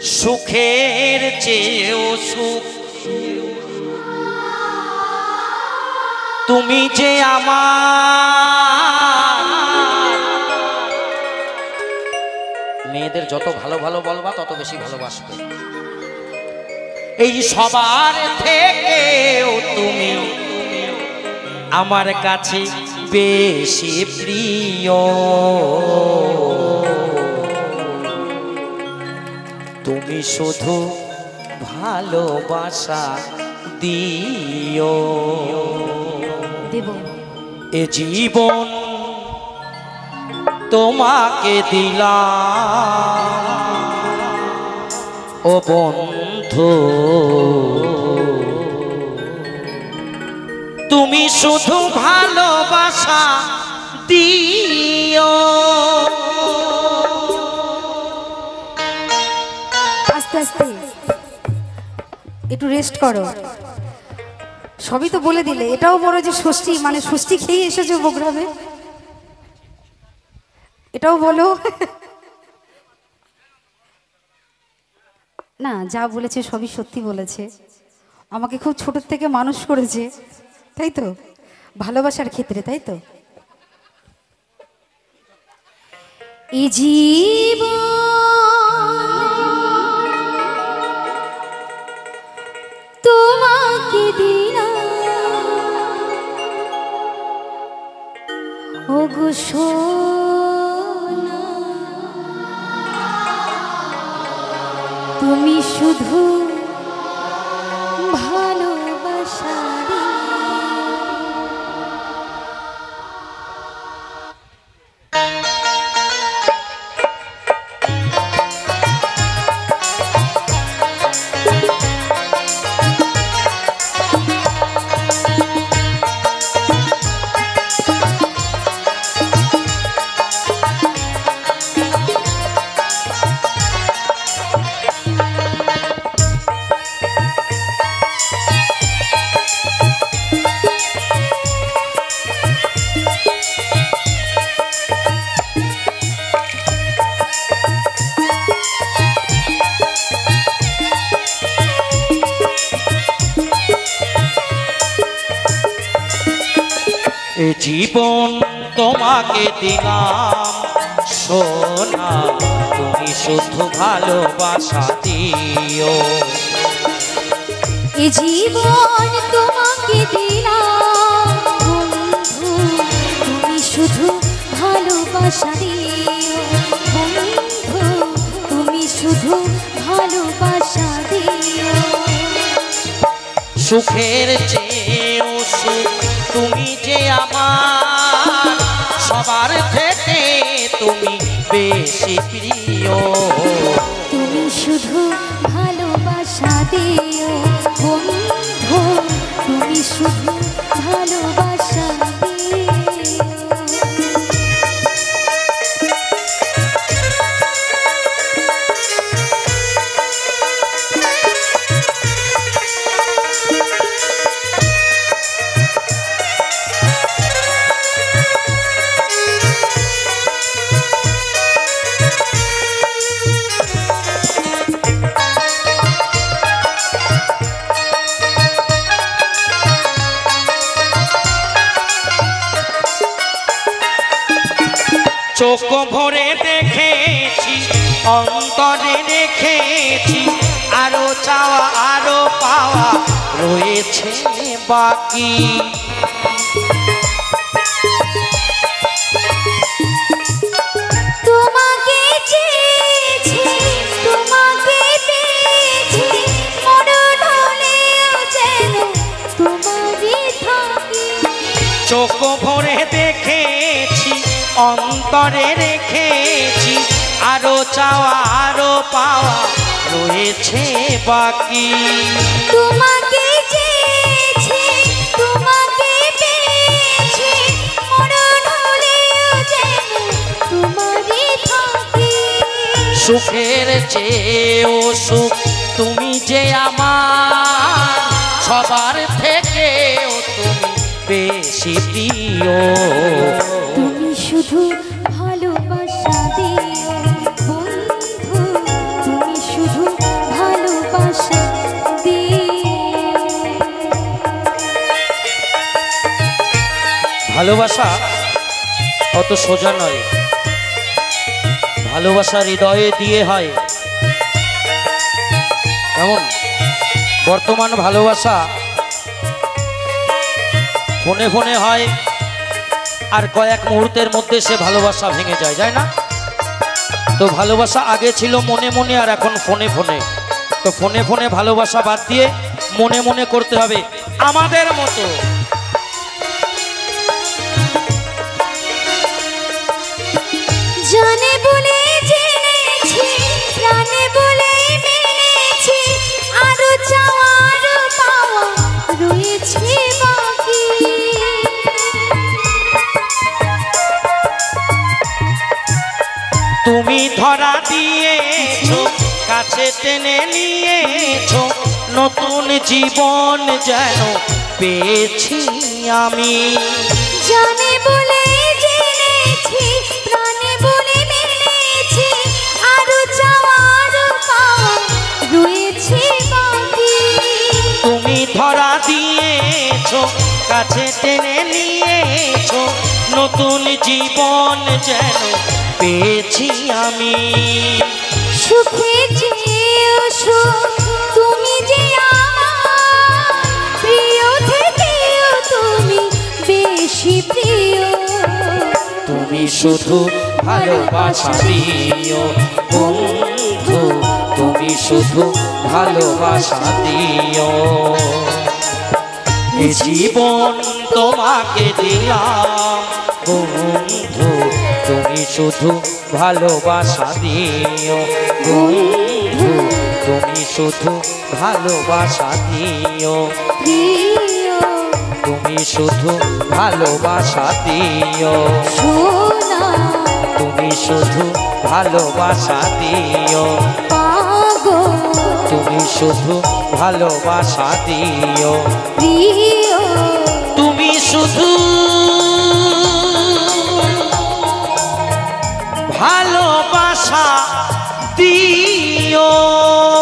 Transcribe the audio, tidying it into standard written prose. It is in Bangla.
সুখের চেয়েও সুখ তুমি যে আমার। মেয়েদের যত ভালো ভালো বলবা তত বেশি ভালোবাসবে। এই সবার থেকেও তুমি আমার কাছে বেশি প্রিয়। তুমি শুধু ভালোবাসা দিও। এ জীবন তোমাকে দিলাম ও বন্ধু, তুমি শুধু ভালোবাসা দিও। আস্তে আস্তে একটু রেস্ট করো। সবই তো বলে দিলে। এটাও বলো যে ষষ্ঠী মানে ষষ্ঠী খেয়ে এসেছো প্রোগ্রামে, এটাও বলো। না, যা বলেছে সবই সত্যি বলেছে। আমাকে খুব ছোট থেকে মানুষ করেছে, তাই তো, ভালোবাসার ক্ষেত্রে, তাই তো। এই জীবন তোমাকে দিলাম ও গো সোনা, তুমি শুধু ভালোবাসা এ জীবন তোমাকে দিলাম সোনা, তুমি শুধু ভালোবাসা দিও। এ জীবন তোমাকে দিলাম বন্ধু, তুমি শুধু ভালোবাসা দিও। বন্ধু তুমি শুধু ভালোবাসা দিও। সুখের চেয়েও সুখ তুমি যে আমার, সবার থেকে তুমি বেশি প্রিয়। তুমি শুধু ভালোবাসা দিও বন্ধু, তুমি শুধু ভালোবাসা দিও। চোখ ভরে দেখেছি, অন্তরে রেখেছি, আরো চাওয়া আরো পাওয়া রয়েছে বাকি। তোমাকে চেয়েছি, তোমাকে পেয়েছি, মরণ হলেও যেন তোমারই থাকি। চোখ ভরে দেখেছি, অন্তরে রেখেছি, আরো চাওয়া আরো পাওয়া রয়েছে বাকি। তোমাকে চেয়েছি, তোমাকে পেয়েছি, মরণ হলেও যেন তোমারই থাকি। সুখের চেয়েও সুখ তুমি যে আমার, সবার থেকেও তুমি বেশি প্রিয়। তুমি শুধু ভালোবাসা দিও বন্ধু, তুমি শুধু ভালোবাসা অত সোজা নয়, ভালোবাসা হৃদয়ে দিয়ে হয়। এমন বর্তমান ভালোবাসা ফোনে ফোনে হয়, আর কয়েক মুহূর্তের মধ্যে সে ভালোবাসা ভেঙে যায়, যায় না? তো ভালোবাসা আগে ছিল মনে মনে, আর এখন ফোনে ফোনে। তো ফোনে ফোনে ভালোবাসা বাদ দিয়ে মনে মনে করতে হবে আমাদের মতো। জানে বলে জেনেছি, প্রাণে বলে মেনেছি, আরো চাওয়া আরো পাওয়া রয়েছে বাকি। তুমি ধরা দিয়েছো, কাছে টেনে নিয়েছো, নতুন জীবন যেন পেয়েছি আমি। জানে বলে জেনেছি, প্রাণে বলে মেনেছি, আরো চাওয়া আরো পাওয়া রয়েছে বাকি। তুমি ধরা দিয়েছো, কাছে টেনে নিয়েছো, নতুন জীবন যেন পেয়েছি আমি। সুখে যেও সুখ, তুমি যে আমার প্রিয় থেকেও তুমি বেশি প্রিয়। তুমি শুধু ভালোবাসা দিও বন্ধু, তুমি শুধু ভালোবাসা দিও। এ জীবন তোমাকে দিলাম বন্ধু, তুমি শুধু ভালোবাসা দিও বন্ধু, তুমি শুধু ভালোবাসা দিও, প্রিয় তুমি শুধু ভালোবাসা দিও, সোনা তুমি শুধু ভালোবাসা দিও, পাগল তুমি শুধু ভালোবাসা দিও, প্রিয় তুমি শুধু ভালোবাসা দিও।